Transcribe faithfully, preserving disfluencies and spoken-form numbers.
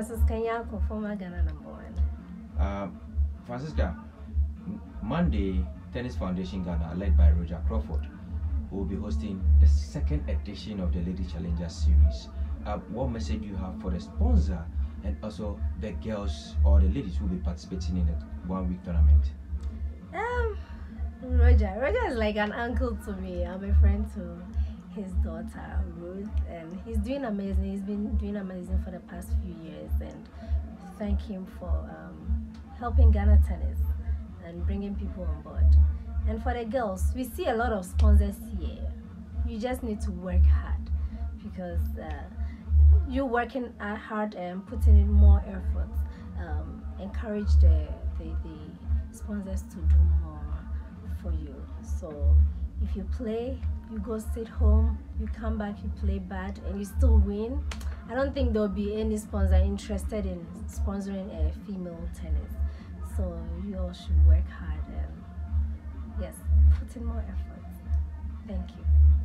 Francisca Nyako, former Ghana number one. Uh, Francisca, Monday, Tennis Foundation Ghana, led by Roger Crawford, will be hosting the second edition of the Lady Challenger Series. Uh, what message do you have for the sponsor and also the girls or the ladies who will be participating in the one-week tournament? Um, Roger. Roger is like an uncle to me. I'm a friend to his daughter Ruth, and he's doing amazing. He's been doing amazing for the past few years, and thank him for um, helping Ghana tennis and bringing people on board. And for the girls, we see a lot of sponsors here. You just need to work hard, because uh, you're working hard and putting in more effort. Um, encourage the, the the sponsors to do more for you. So if you play, you go sit home, you come back, you play bad, and you still win, I don't think there'll be any sponsor interested in sponsoring a female tennis. So you all should work hard and yes, put in more effort. Thank you.